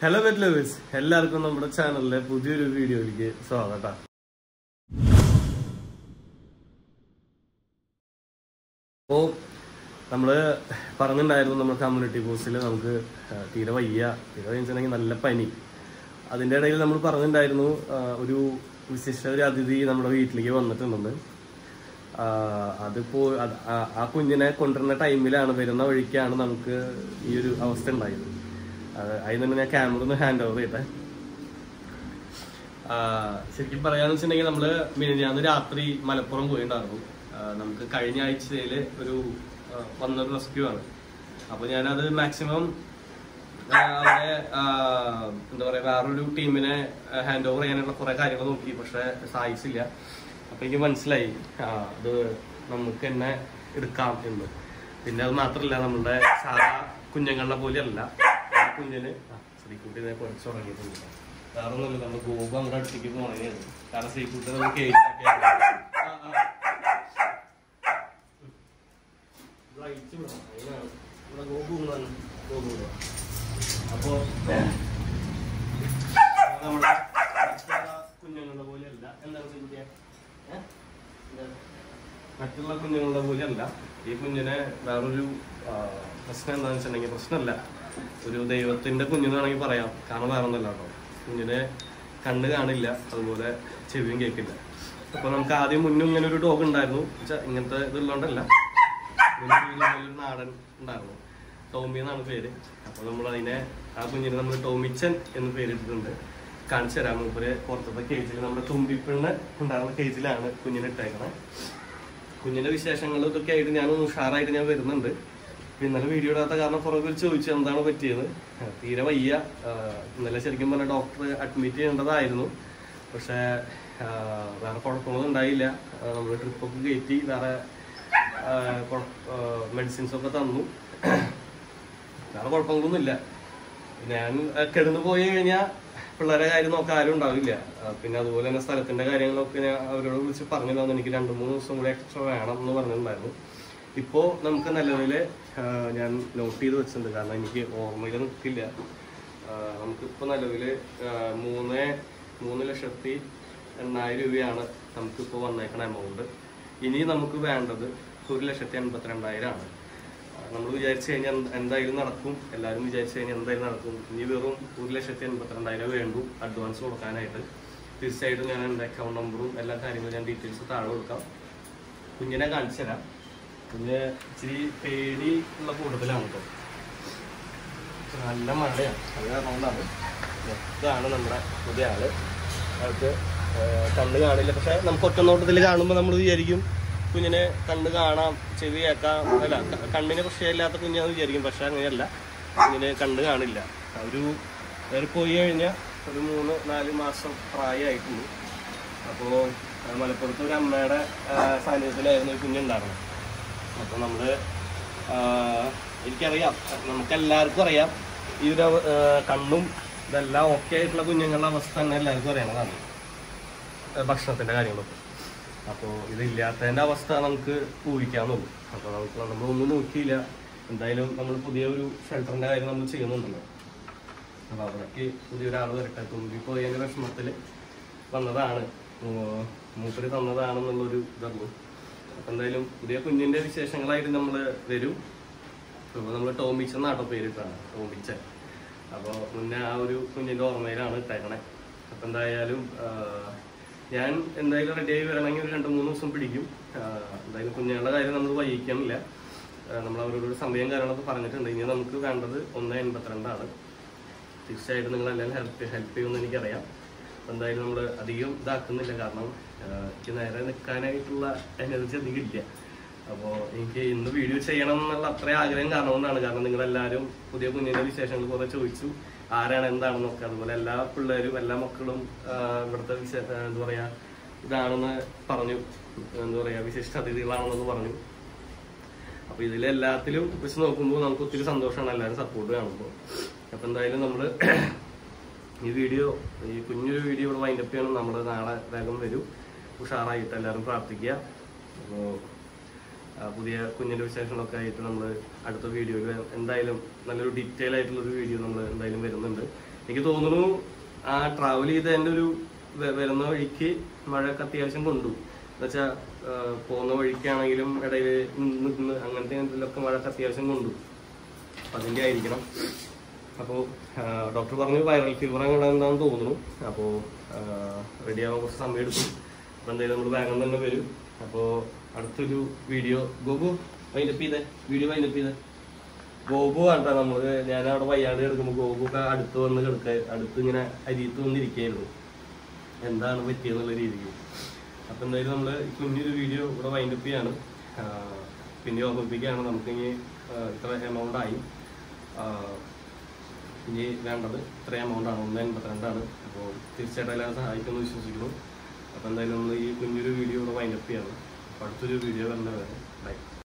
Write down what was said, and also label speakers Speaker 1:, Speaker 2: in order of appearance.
Speaker 1: Hello pet lovers, എല്ലാവർക്കും നമ്മുടെ ചാനലിലെ പുതിയൊരു വീഡിയോയിലേക്ക് സ്വാഗതം. അപ്പോൾ നമ്മൾ പറഞ്ഞിട്ടുണ്ടായിരുന്നു നമ്മുടെ കമ്മ്യൂണിറ്റി പോസ്റ്റിൽ നമുക്ക് തീരെ വെച്ചിട്ടുണ്ടെങ്കിൽ നല്ല പനി. അതിൻ്റെ ഇടയിൽ നമ്മൾ പറഞ്ഞിട്ടുണ്ടായിരുന്നു ഒരു വിശിഷ്ട ഒരു അതിഥി നമ്മുടെ വീട്ടിലേക്ക് വന്നിട്ടുണ്ടെന്ന്. അതിപ്പോൾ ആ കുഞ്ഞിനെ കൊണ്ടുവരുന്ന ടൈമിലാണ്, വരുന്ന വഴിക്കാണ് നമുക്ക് ഈ ഒരു അവസ്ഥ ഉണ്ടായത്. അതിന് തന്നെ ഞാൻ ക്യാമറ ഒന്ന് ഹാൻഡ് ഓവർ ചെയ്തേ. ശരിക്കും പറയാന്ന് വെച്ചിട്ടുണ്ടെങ്കിൽ നമ്മള് മിനിഞ്ഞാന്ന് രാത്രി മലപ്പുറം പോയിണ്ടായിരുന്നു. നമുക്ക് കഴിഞ്ഞ ആഴ്ചയില് വന്നൊരു റെസ്ക്യൂ ആണ്. അപ്പൊ ഞാനത് മാക്സിമം അവിടെ എന്താ പറയാ വേറൊരു ടീമിനെ ഹാൻഡ് ഓവർ ചെയ്യാനുള്ള കുറെ കാര്യങ്ങൾ നോക്കി, പക്ഷെ സാധിച്ചില്ല. അപ്പൊ എനിക്ക് മനസ്സിലായി അത് നമുക്ക് തന്നെ എടുക്കാം എന്ന്. പിന്നെ അത് മാത്രല്ല, നമ്മുടെ സാധാ കുഞ്ഞുങ്ങളുടെ പോലെയല്ല കുഞ്ഞിന്. ശ്രീക്കുട്ടി കുറച്ച് തുടങ്ങിയിട്ടുണ്ട്. വേറെ ഒന്നുമില്ല, നമ്മൾ ഗോപു നമ്മുടെ അടുത്തേക്ക് പോകണേന്ന്. കാരണം ശ്രീക്കുട്ടി നമ്മൾ കേസിലൊക്കെ അപ്പോ നമ്മുടെ കുഞ്ഞുങ്ങളുടെ പോലെയല്ല. എന്താണ് ശ്രീക്കുട്ടിയെ, മറ്റുള്ള കുഞ്ഞുങ്ങളുടെ പോലെയല്ല. ഈ കുഞ്ഞിനെ വേറൊരു പ്രശ്നം എന്താണെന്ന് വെച്ചിട്ടുണ്ടെങ്കിൽ, പ്രശ്നമല്ല, ഒരു ദൈവത്തിന്റെ കുഞ്ഞെന്ന് വേണമെങ്കിൽ പറയാം. കാരണം വേറെ ഒന്നല്ല കേട്ടോ. കുഞ്ഞിനെ കണ്ണ് കാണില്ല, അതുപോലെ ചെവിയും കേൾക്കില്ല. അപ്പൊ നമുക്ക് ആദ്യം മുന്നും ഇങ്ങനെ ഒരു ഡോഗ് ഉണ്ടായിരുന്നു, ഇങ്ങനത്തെ ഇതുള്ളതുകൊണ്ടല്ല, ഒരു നാടൻ ഉണ്ടായിരുന്നു. ടോമി എന്നാണ് പേര്. അപ്പൊ നമ്മൾ ആ കുഞ്ഞിനെ നമ്മൾ ടോമിച്ചൻ എന്ന് പേരിട്ടിട്ടുണ്ട്. കാണിച്ചു തരാം. മൂപ്പര് പുറത്തത്തെ കേജിൽ, നമ്മുടെ തുമ്പിപ്പിണ്ണ് ഉണ്ടാകുന്ന കേജിലാണ് കുഞ്ഞിനെ ഇട്ടേക്കണേ. കുഞ്ഞിന്റെ വിശേഷങ്ങൾ ഇതൊക്കെ ആയിട്ട് ഞാൻ ഉഷാറായിട്ട് ഞാൻ വരുന്നുണ്ട്. ഇന്നലെ വീഡിയോ ഇടാത്ത കാരണം കുറെ പേര് ചോദിച്ചു എന്താണ് പറ്റിയത്. തീരെ വയ്യ. ഇന്നലെ ശരിക്കും പറഞ്ഞാൽ ഡോക്ടർ അഡ്മിറ്റ് ചെയ്യേണ്ടതായിരുന്നു, പക്ഷെ വേറെ കുഴപ്പങ്ങളൊന്നും ഉണ്ടായില്ല. നമ്മൾ ട്രിപ്പൊക്കെ കയറ്റി വേറെ മെഡിസിൻസൊക്കെ തന്നു. വേറെ കുഴപ്പങ്ങളൊന്നുമില്ല. ഞാൻ കിടന്നു പോയി കഴിഞ്ഞാൽ പിള്ളേരെ കാര്യം നോക്കാൻ ആരും ഉണ്ടാവില്ല. പിന്നെ അതുപോലെ തന്നെ സ്ഥലത്തിന്റെ കാര്യങ്ങളൊക്കെ ഞാൻ അവരോട് വിളിച്ച് പറഞ്ഞു തന്നു. എനിക്ക് 2-3 ദിവസം കൂടി എക്സ്ട്രാ വേണം എന്ന് പറഞ്ഞിട്ടുണ്ടായിരുന്നു. ഇപ്പോൾ നമുക്ക് നിലവിൽ ഞാൻ നോട്ട് ചെയ്ത് വെച്ചിട്ടുണ്ട്, കാരണം എനിക്ക് ഓർമ്മയിൽ നിൽക്കില്ല. നമുക്കിപ്പോൾ നിലവിൽ 3,80,000 രൂപയാണ് നമുക്കിപ്പോൾ വന്നേക്കണ എമൗണ്ട്. ഇനി നമുക്ക് വേണ്ടത് 1,82,000 ആണ്. നമ്മൾ വിചാരിച്ചു കഴിഞ്ഞാൽ എന്തായാലും നടക്കും, എല്ലാവരും വിചാരിച്ചു കഴിഞ്ഞാൽ എന്തായാലും നടക്കും. ഇനി വെറും 1,82,000 വേണ്ടു അഡ്വാൻസ് കൊടുക്കാനായിട്ട്. തീർച്ചയായിട്ടും ഞാൻ എൻ്റെ അക്കൗണ്ട് നമ്പറും എല്ലാ കാര്യങ്ങളും ഞാൻ ഡീറ്റെയിൽസ് താഴെ കൊടുക്കാം. കുഞ്ഞിനെ കാണിച്ചു തരാം. കുഞ്ഞ് ഇച്ചിരി പേടി ഉള്ള കൂടുതലാണ് കേട്ടോ. നല്ല മഴയാണ്, അത് കാരണമാണ്. ഇതാണ് നമ്മുടെ പുതിയ ആള്. അവർക്ക് കണ്ണ് കാണില്ല, പക്ഷെ നമുക്ക് ഒറ്റ നോട്ടത്തിൽ കാണുമ്പോൾ നമ്മൾ വിചാരിക്കും കുഞ്ഞിനെ കണ്ണ് കാണാം, ചെവി കേൾക്കാം, അല്ല കണ്ണിന് പ്രശ്നമില്ലാത്ത കുഞ്ഞാന്ന് വിചാരിക്കും. പക്ഷെ അങ്ങനെയല്ല, കുഞ്ഞിന് കണ്ണ് കാണില്ല. വേറെ പോയി കഴിഞ്ഞാൽ ഒരു 3-4 മാസം പ്രായമായിട്ടുള്ളൂ. അപ്പോൾ മലപ്പുറത്ത് ഒരു അമ്മയുടെ സാന്നിധ്യത്തിലായിരുന്നു ഈ കുഞ്ഞുണ്ടായിരുന്നത്. അപ്പോൾ നമ്മൾ എനിക്കറിയാം, നമുക്കെല്ലാവർക്കും അറിയാം ഈ ഒരു കണ്ണും ഇതെല്ലാം ഓക്കെ ആയിട്ടുള്ള കുഞ്ഞുങ്ങളുടെ അവസ്ഥ തന്നെ എല്ലാവർക്കും അറിയണതാണ്, ഭക്ഷണത്തിൻ്റെ കാര്യങ്ങളൊക്കെ. അപ്പോൾ ഇതില്ലാത്തതിൻ്റെ അവസ്ഥ നമുക്ക് ഊഹിക്കാമെന്നുള്ളൂ. അപ്പോൾ നമ്മളൊന്നും നോക്കിയില്ല. എന്തായാലും നമ്മൾ പുതിയൊരു ഷെൽട്ടറിൻ്റെ കാര്യം നമ്മൾ ചെയ്യുന്നുണ്ടല്ലോ. അപ്പോൾ അവിടേക്ക് പുതിയൊരാൾ വരട്ടെ. തുമ്പിപ്പോൾ അതിൻ്റെ വിഷമത്തിൽ വന്നതാണ്, മൂപ്പര് തന്നതാണെന്നുള്ളൊരു ഇതുള്ളൂ. അപ്പം എന്തായാലും പുതിയ കുഞ്ഞിൻ്റെ വിശേഷങ്ങളായിട്ട് നമ്മൾ വരും. അപ്പോൾ നമ്മൾ ടോമിച്ചൻ എന്നാട്ടോ പേരിട്ടാണ്, ടോമിച്ചൻ. അപ്പോൾ മുന്നേ ആ ഒരു കുഞ്ഞിൻ്റെ ഓർമ്മയിലാണ് ഇട്ടേക്കണേ. അപ്പം എന്തായാലും ഞാൻ എന്തായാലും റെഡിയായി വരണമെങ്കിൽ ഒരു 2-3 ദിവസം പിടിക്കും. എന്തായാലും കുഞ്ഞുങ്ങളുടെ കാര്യം നമ്മൾ വൈകിക്കണില്ല. നമ്മൾ അവരോടൊരു സമയം കാര്യങ്ങളൊക്കെ പറഞ്ഞിട്ടുണ്ട്. ഇനി നമുക്ക് വേണ്ടത് 1,82 ആണ്. തീർച്ചയായിട്ടും നിങ്ങളെല്ലാം ഹെൽപ്പ് ചെയ്യുമെന്ന് എനിക്കറിയാം. അപ്പം എന്തായാലും നമ്മൾ അധികം ഇതാക്കുന്നില്ല, കാരണം എനിക്ക് നേരെ നിൽക്കാനായിട്ടുള്ള എനർജി അധികം ഇല്ല. അപ്പോൾ എനിക്ക് ഇന്ന് വീഡിയോ ചെയ്യണം എന്നുള്ള അത്രയും ആഗ്രഹം കാരണം കൊണ്ടാണ്. കാരണം നിങ്ങളെല്ലാവരും പുതിയ കുഞ്ഞിൻ്റെ വിശേഷങ്ങൾ കുറെ ചോദിച്ചു, ആരാണ് എന്താണെന്നൊക്കെ. അതുപോലെ എല്ലാ പിള്ളേരും എല്ലാ മക്കളും ഇവിടുത്തെ എന്താ പറയുക ഇതാണെന്ന് പറഞ്ഞു, എന്താ പറയുക വിശിഷ്ട അതിഥികളാണെന്നൊക്കെ പറഞ്ഞു. അപ്പോൾ ഇതിലെല്ലാത്തിലും വെച്ച് നോക്കുമ്പോൾ നമുക്ക് ഒത്തിരി സന്തോഷമാണ്, എല്ലാവരും സപ്പോർട്ട് കാണുമ്പോൾ. അപ്പോൾ എന്തായാലും നമ്മൾ ഈ കുഞ്ഞൊരു വീഡിയോ ഇവിടെ വൈൻഡപ്പ് ചെയ്യണം. നമ്മൾ നാളെ വേഗം വരും, ഉഷാറായിട്ട് എല്ലാവരും പ്രാർത്ഥിക്കുക. അപ്പോൾ പുതിയ കുഞ്ഞിൻ്റെ വിശേഷങ്ങളൊക്കെ ആയിട്ട് നമ്മൾ അടുത്ത വീഡിയോയിൽ എന്തായാലും നല്ലൊരു ഡീറ്റെയിൽ ആയിട്ടുള്ളൊരു വീഡിയോ നമ്മൾ എന്തായാലും വരുന്നുണ്ട്. എനിക്ക് തോന്നുന്നു ആ ട്രാവൽ ചെയ്തതിൻ്റെ ഒരു വരുന്ന വഴിക്ക് മഴയൊക്കെ അത്യാവശ്യം കൊണ്ടു. എന്നുവെച്ചാൽ പോകുന്ന വഴിക്കാണെങ്കിലും ഇടയിൽ നിന്ന് അങ്ങനത്തെ ഇതിലൊക്കെ മഴയൊക്കെ അത്യാവശ്യം കൊണ്ടു. അപ്പം അതിൻ്റെ ആയിരിക്കണം. അപ്പോൾ ഡോക്ടർ പറഞ്ഞു വൈറൽ ഫീവർ അങ്ങനെ എന്താണെന്ന് തോന്നുന്നു. അപ്പോൾ റെഡിയാവാൻ കുറച്ച് സമയം എടുക്കും. അപ്പോൾ എന്തായാലും നമ്മൾ വേഗം തന്നെ വരും. അപ്പോൾ അടുത്തൊരു വീഡിയോ ഗോപു വൈൻഡപ്പ് ചെയ്തേ, വീഡിയോ വൈൻഡപ്പ് ചെയ്തേ. ഗോപു കണ്ടാ നമ്മള് ഞാനവിടെ വയ്യാണ്ട് കിടക്കുമ്പോൾ ഗോപു ഒക്കെ അടുത്ത് വന്ന് അടുത്ത് ഇങ്ങനെ അരിയത്ത് വന്നിരിക്കുകയായിരുന്നു, എന്താണ് പറ്റിയെന്നുള്ള രീതിയിൽ. അപ്പം എന്തായാലും നമ്മൾ കുഞ്ഞൊരു വീഡിയോ ഇവിടെ വൈൻഡപ്പ് ചെയ്യാണ്. പിന്നെ ഓർമ്മിപ്പിക്കുകയാണ് നമുക്കിനി ഇത്ര എമൗണ്ട് ആയി, ഇനി വേണ്ടത് ഇത്ര എമൗണ്ടാണ്, 1.82. അപ്പോൾ തീർച്ചയായിട്ടും എല്ലാവരും സഹായിക്കുമെന്ന് വിശ്വസിക്കുന്നു. അപ്പോൾ എന്തായാലും നമ്മൾ ഈ കുഞ്ഞൊരു വീഡിയോ ഇവിടെ വൈൻഡപ്പ് ചെയ്യാണ്. അപ്പോൾ അടുത്തൊരു വീഡിയോ വരുന്നവരെ